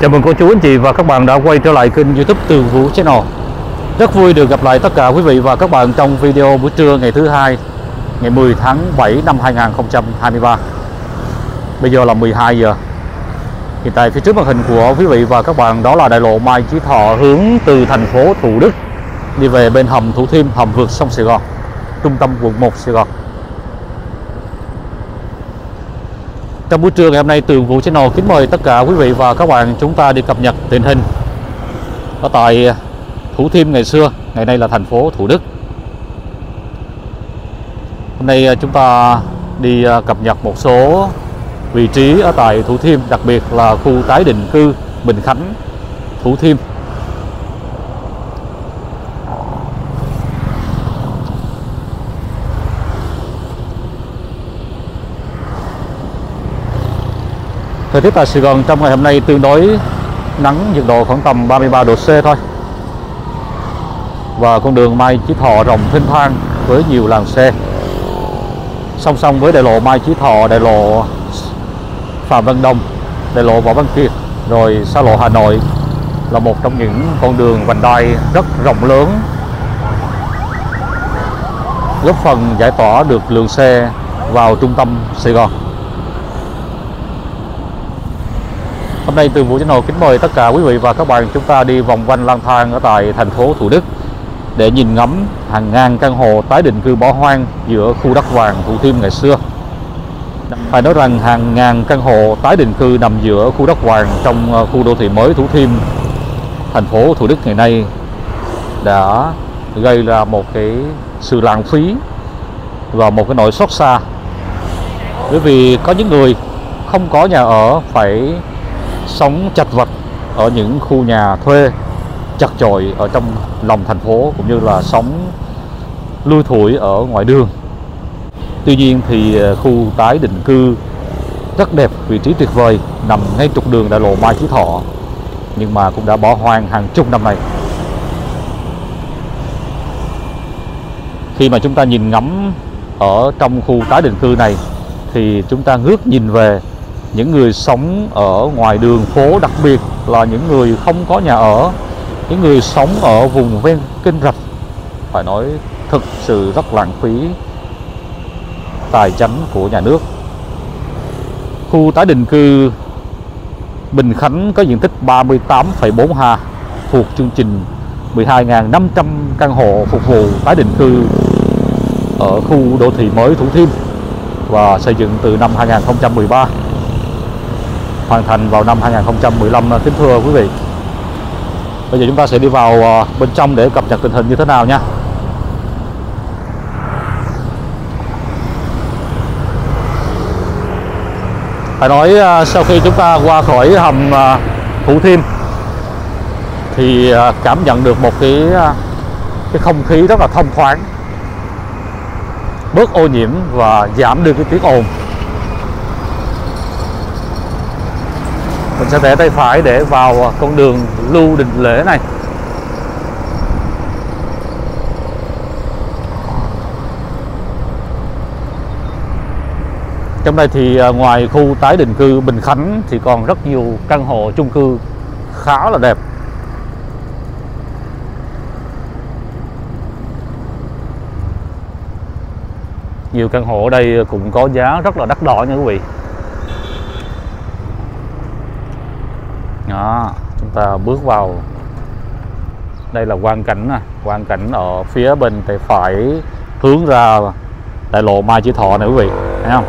Chào mừng cô chú anh chị và các bạn đã quay trở lại kênh YouTube Tường Vũ Channel. Rất vui được gặp lại tất cả quý vị và các bạn trong video buổi trưa ngày thứ hai, ngày 10 tháng 7 năm 2023. Bây giờ là 12 giờ. Hiện tại phía trước màn hình của quý vị và các bạn đó là đại lộ Mai Chí Thọ hướng từ thành phố Thủ Đức đi về bên hầm Thủ Thiêm, hầm vượt sông Sài Gòn, trung tâm quận 1 Sài Gòn. Trong buổi trưa ngày hôm nay, Tường Vũ Channel kính mời tất cả quý vị và các bạn chúng ta đi cập nhật tình hình ở tại Thủ Thiêm ngày xưa, ngày nay là thành phố Thủ Đức. Hôm nay chúng ta đi cập nhật một số vị trí ở tại Thủ Thiêm, đặc biệt là khu tái định cư Bình Khánh, Thủ Thiêm. Thời tiết tại Sài Gòn trong ngày hôm nay tương đối nắng, nhiệt độ khoảng tầm 33 độ C thôi. Và con đường Mai Chí Thọ rộng thênh thang với nhiều làn xe. Song song với đại lộ Mai Chí Thọ, đại lộ Phạm Văn Đồng, đại lộ Võ Văn Kiệt, rồi xa lộ Hà Nội là một trong những con đường vành đai rất rộng lớn, góp phần giải tỏa được lượng xe vào trung tâm Sài Gòn. Hôm nay Tường Vũ Channel kính mời tất cả quý vị và các bạn chúng ta đi vòng quanh lang thang ở tại thành phố Thủ Đức để nhìn ngắm hàng ngàn căn hộ tái định cư bỏ hoang giữa khu đất vàng Thủ Thiêm ngày xưa. Phải nói rằng hàng ngàn căn hộ tái định cư nằm giữa khu đất vàng trong khu đô thị mới Thủ Thiêm, thành phố Thủ Đức ngày nay đã gây ra một cái sự lãng phí và một cái nỗi xót xa, bởi vì có những người không có nhà ở phải sống chật vật ở những khu nhà thuê chật chội ở trong lòng thành phố, cũng như là sống lui thủi ở ngoài đường. Tuy nhiên thì khu tái định cư rất đẹp, vị trí tuyệt vời, nằm ngay trục đường đại lộ Mai Chí Thọ, nhưng mà cũng đã bỏ hoang hàng chục năm nay. Khi mà chúng ta nhìn ngắm ở trong khu tái định cư này thì chúng ta ngước nhìn về những người sống ở ngoài đường phố, đặc biệt là những người không có nhà ở, những người sống ở vùng ven kênh rạch. Phải nói thực sự rất lãng phí tài chánh của nhà nước. Khu tái định cư Bình Khánh có diện tích 38,4 ha, thuộc chương trình 12.500 căn hộ phục vụ tái định cư ở khu đô thị mới Thủ Thiêm, và xây dựng từ năm 2013, hoàn thành vào năm 2015 kính thưa quý vị. Bây giờ chúng ta sẽ đi vào bên trong để cập nhật tình hình như thế nào nha. Phải nói sau khi chúng ta qua khỏi hầm Thủ Thiêm thì cảm nhận được một cái không khí rất là thông thoáng, bớt ô nhiễm và giảm được cái tiếng ồn. Mình sẽ rẽ tay phải để vào con đường Lưu Đình Lễ này. Trong đây thì ngoài khu tái định cư Bình Khánh thì còn rất nhiều căn hộ chung cư khá là đẹp. Nhiều căn hộ ở đây cũng có giá rất là đắt đỏ nha quý vị. Đó, chúng ta bước vào. Đây là quang cảnh nè, quang cảnh ở phía bên tay phải hướng ra đại lộ Mai Chí Thọ này quý vị, thấy không?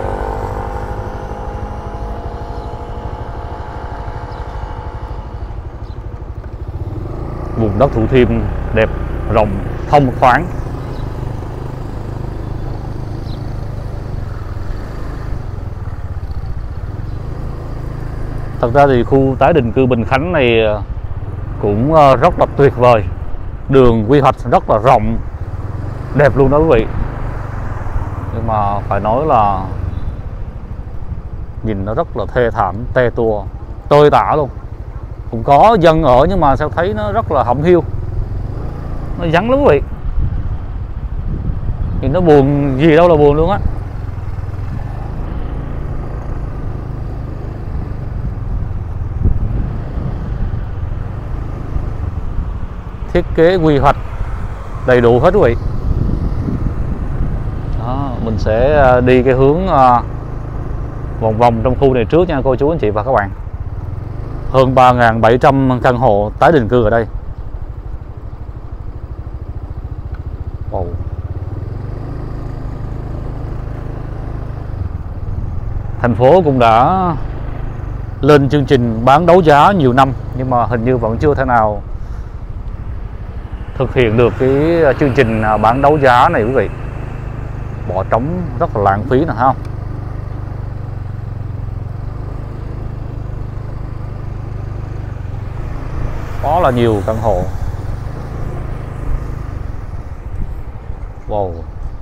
Vùng đất Thủ Thiêm đẹp, rộng, thông thoáng. Thật ra thì khu tái định cư Bình Khánh này cũng rất là tuyệt vời. Đường quy hoạch rất là rộng, đẹp luôn đó quý vị. Nhưng mà phải nói là nhìn nó rất là thê thảm, tê tua, tơi tả luôn. Cũng có dân ở nhưng mà sao thấy nó rất là hẩm hiu, nó vắng lắm quý vị. Thì nó buồn gì đâu là buồn luôn á. thiết kế quy hoạch đầy đủ hết quý vị. Đó, mình sẽ đi cái hướng vòng vòng trong khu này trước nha cô chú anh chị và các bạn. Hơn 3.700 căn hộ tái định cư ở đây. Wow. Thành phố cũng đã lên chương trình bán đấu giá nhiều năm, nhưng mà hình như vẫn chưa thể nào thực hiện được cái chương trình bán đấu giá này quý vị. Bỏ trống rất là lãng phí nè, không? Đó là nhiều căn hộ. Wow.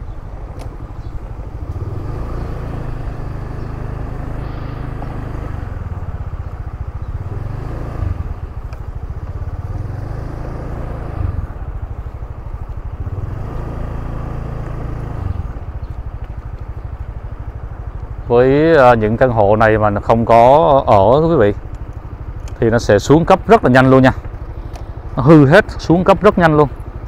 Với những căn hộ này mà không có ở quý vị thì nó sẽ xuống cấp rất là nhanh luôn nha. Nó hư hết, xuống cấp rất nhanh luôn.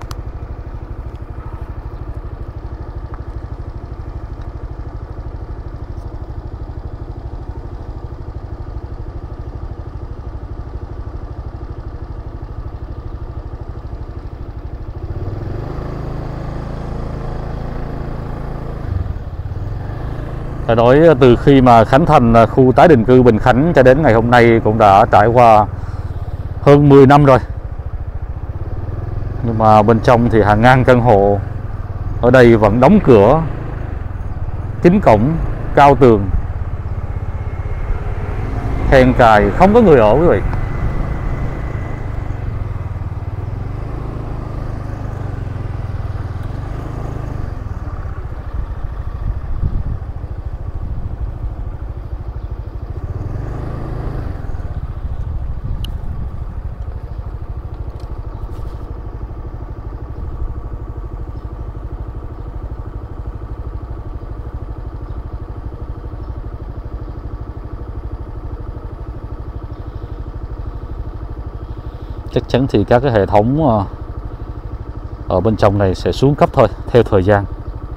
Phải nói từ khi mà khánh thành khu tái định cư Bình Khánh cho đến ngày hôm nay cũng đã trải qua hơn 10 năm rồi. Nhưng mà bên trong thì hàng ngàn căn hộ ở đây vẫn đóng cửa, kín cổng, cao tường, then cài, không có người ở quý vị. Chắc chắn thì các cái hệ thống ở bên trong này sẽ xuống cấp thôi theo thời gian.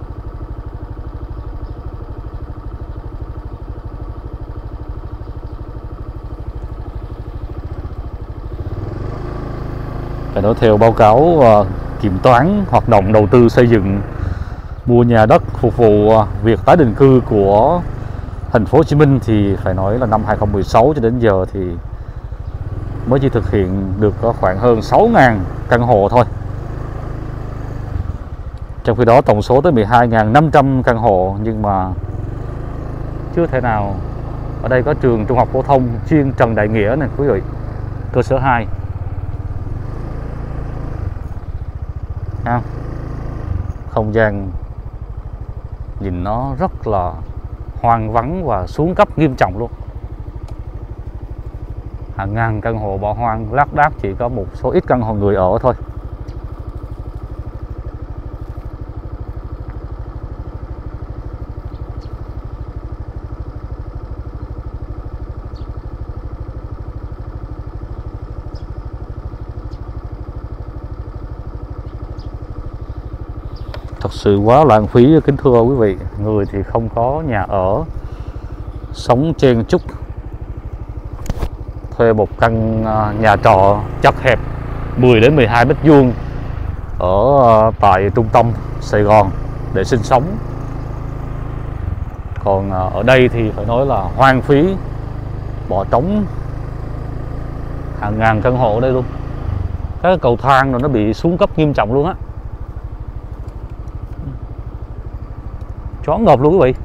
Phải nói theo báo cáo kiểm toán hoạt động đầu tư xây dựng mua nhà đất phục vụ việc tái định cư của thành phố Hồ Chí Minh thì phải nói là năm 2016 cho đến giờ thì mới chỉ thực hiện được có khoảng hơn 6.000 căn hộ thôi. Trong khi đó tổng số tới 12.500 căn hộ, nhưng mà chưa thể nào. Ở đây có trường trung học phổ thông chuyên Trần Đại Nghĩa này quý vị, cơ sở 2. Không gian nhìn nó rất là hoang vắng và xuống cấp nghiêm trọng luôn. Hàng ngàn căn hộ bỏ hoang lác đác, chỉ có một số ít căn hộ người ở thôi. Thật sự quá lãng phí kính thưa quý vị. Người thì không có nhà ở, sống chen chúc, thuê một căn nhà trọ chật hẹp 10 đến 12 mét vuông ở tại trung tâm Sài Gòn để sinh sống. Còn ở đây thì phải nói là hoang phí, bỏ trống hàng ngàn căn hộ ở đây luôn. Cái cầu thang rồi nó bị xuống cấp nghiêm trọng luôn á. Choáng ngợp luôn quý vị.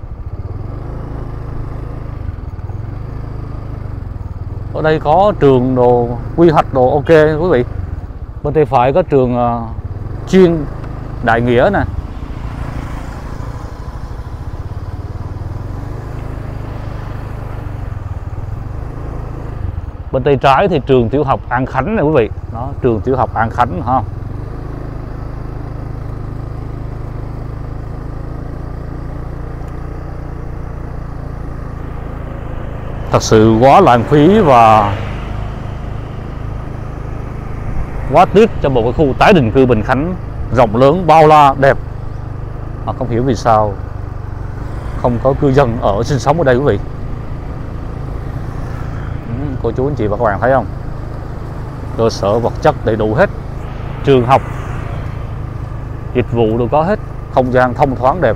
Ở đây có trường đồ quy hoạch đồ ok quý vị. Bên tay phải có trường chuyên Đại Nghĩa nè. Bên tay trái thì trường tiểu học An Khánh này quý vị. Đó, trường tiểu học An Khánh ha. Thật sự quá lãng phí và Quá tiếc cho một cái khu tái định cư Bình Khánh rộng lớn, bao la, đẹp mà không hiểu vì sao không có cư dân ở sinh sống ở đây quý vị. Cô chú anh chị và các bạn thấy không? Cơ sở vật chất đầy đủ hết, trường học, dịch vụ đều có hết, không gian thông thoáng đẹp.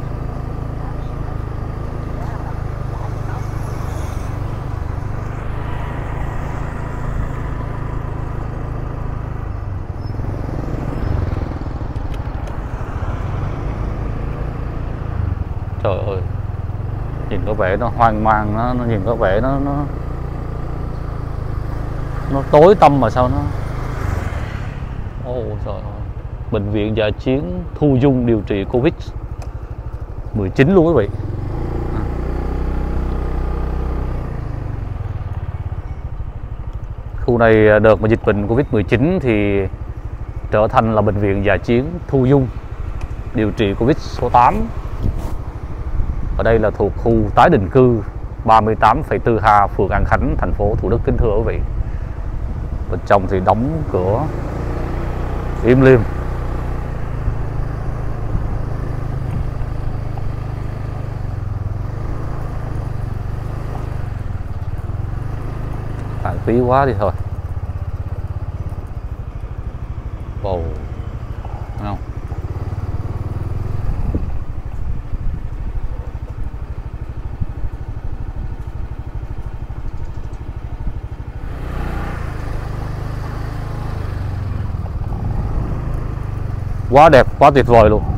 Trời ơi, nhìn có vẻ nó hoang mang, nó nhìn có vẻ nó tối tăm mà sao nó. Trời ơi, bệnh viện dã chiến thu dung điều trị Covid-19 luôn quý vị. Khu này đợt mà dịch bệnh Covid-19 thì trở thành là bệnh viện dã chiến thu dung điều trị Covid số 8. Ở đây là thuộc khu tái định cư 38,4 ha, phường An Khánh, thành phố Thủ Đức, kính thưa quý vị. Bên trong thì đóng cửa im lìm. Lãng phí quá đi thôi. Wow, thấy không? Quá đẹp, quá tuyệt vời luôn.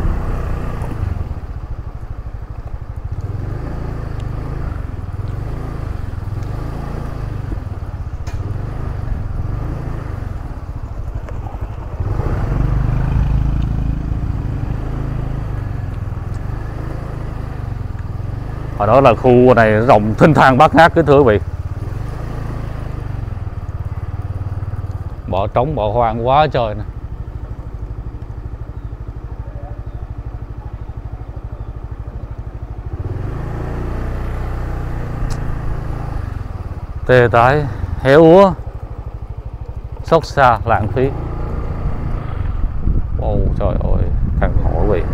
Ở đó là khu này rộng thênh thang bát ngát, kính thưa quý vị. Bỏ trống bỏ hoang quá trời nè. Tê tái, héo úa, xót xa, lãng phí. Trời ơi, căn hộ quý vị.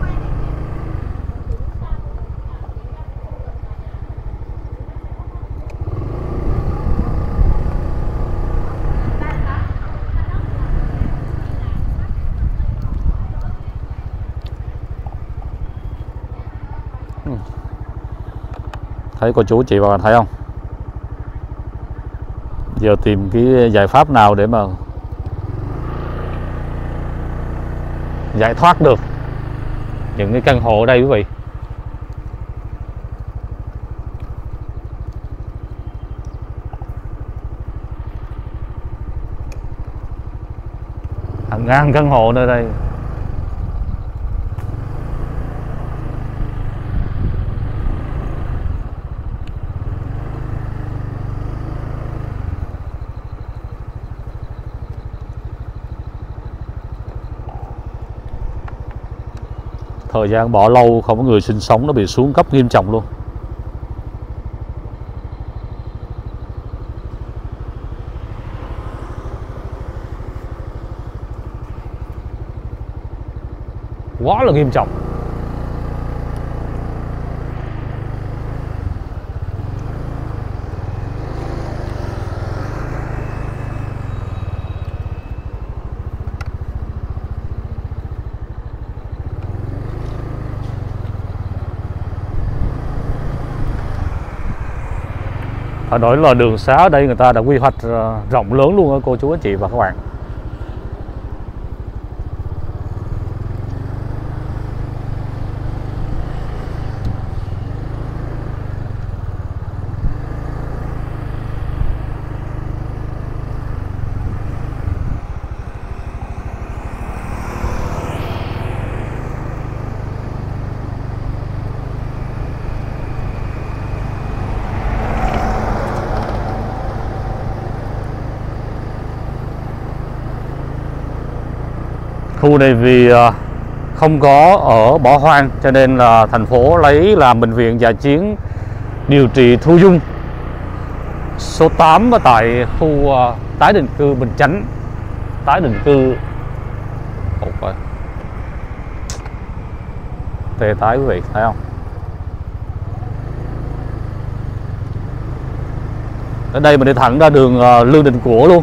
Thấy cô chú chị và bạn thấy không? Giờ tìm cái giải pháp nào để mà giải thoát được những cái căn hộ ở đây quý vị. Hàng ngàn căn hộ nơi đây. Thời gian bỏ lâu không có người sinh sống, nó bị xuống cấp nghiêm trọng luôn. Quá là nghiêm trọng. Phải nói là đường xá ở đây người ta đã quy hoạch rộng lớn luôn á cô chú anh chị và các bạn. Khu này vì không có ở bỏ hoang cho nên là thành phố lấy làm bệnh viện dã chiến điều trị thu dung số 8 ở tại khu tái định cư Bình Chánh, tái định cư. Ủa, tê tái quý vị thấy không? Ở đây mình đi thẳng ra đường Lương Định Của luôn.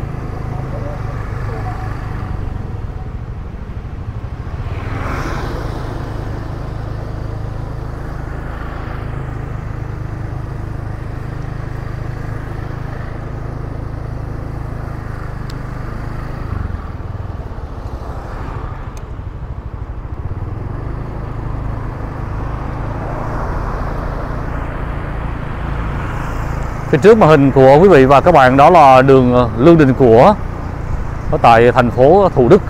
Phía trước màn hình của quý vị và các bạn đó là đường Lương Định Của ở tại thành phố Thủ Đức,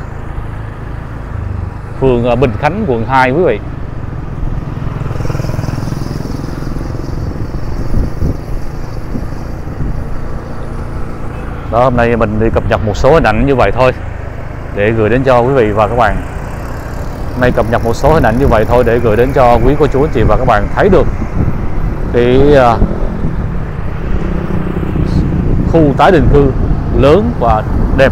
phường Bình Khánh, quận 2 quý vị. Đó, hôm nay mình đi cập nhật một số hình ảnh như vậy thôi để gửi đến cho quý vị và các bạn. Hôm nay cập nhật một số hình ảnh như vậy thôi để gửi đến cho quý cô chú anh chị và các bạn thấy được cái khu tái định cư lớn và đẹp.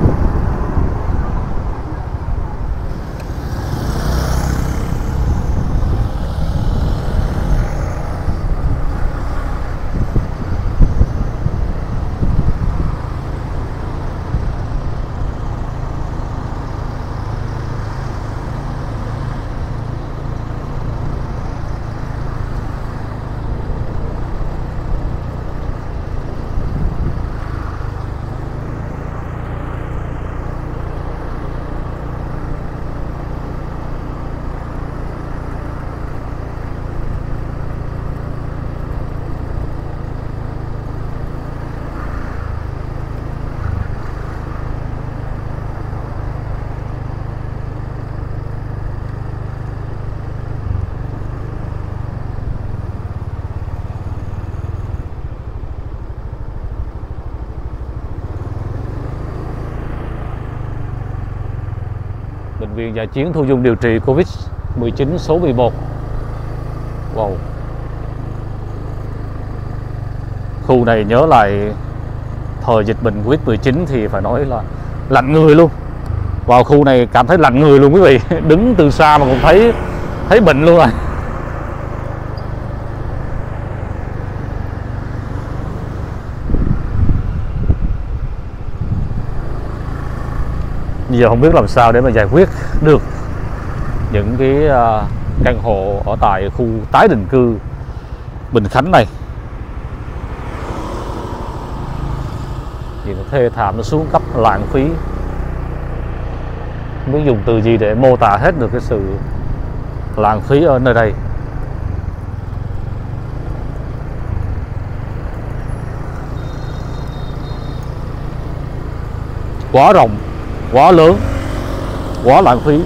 Bệnh viện Dã chiến thu dung điều trị Covid-19 số 11. Wow. Khu này nhớ lại thời dịch bệnh Covid-19 thì phải nói là lạnh người luôn. Vào khu này cảm thấy lạnh người luôn quý vị. Đứng từ xa mà cũng thấy bệnh luôn rồi. Bây giờ không biết làm sao để mà giải quyết được những cái căn hộ ở tại khu tái định cư Bình Khánh này. Vì nó thê thảm, nó xuống cấp, lãng phí. Không biết dùng từ gì để mô tả hết được cái sự lãng phí ở nơi đây. Quá rộng, quá lớn, quá lãng phí.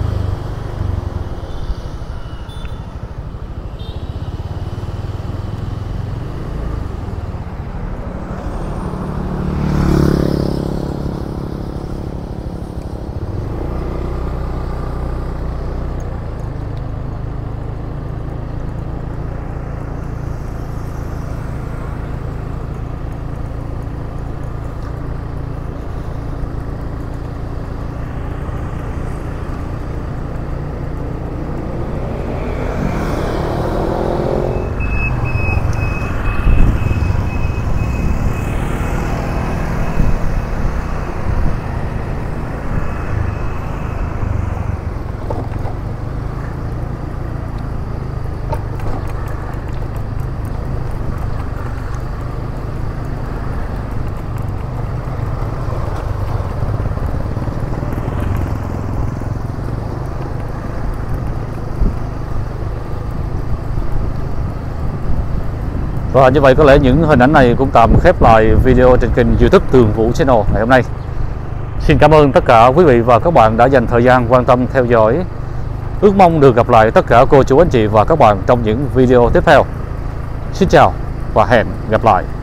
Và như vậy có lẽ những hình ảnh này cũng tạm khép lại video trên kênh YouTube Tường Vũ Channel ngày hôm nay. Xin cảm ơn tất cả quý vị và các bạn đã dành thời gian quan tâm theo dõi. Ước mong được gặp lại tất cả cô chú anh chị và các bạn trong những video tiếp theo. Xin chào và hẹn gặp lại.